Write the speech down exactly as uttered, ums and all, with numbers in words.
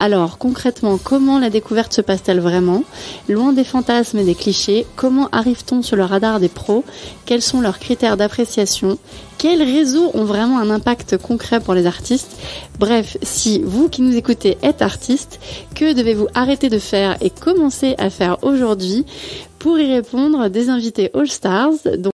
Alors, concrètement, comment la découverte se passe-t-elle vraiment? Loin des fantasmes et des clichés, comment arrive-t-on sur le radar des pros? Quels sont leurs critères d'appréciation? Quels réseaux ont vraiment un impact concret pour les artistes? Bref, si vous qui nous écoutez êtes artiste, que devez-vous arrêter de faire et commencer à faire aujourd'hui? Pour y répondre, des invités All Stars. Donc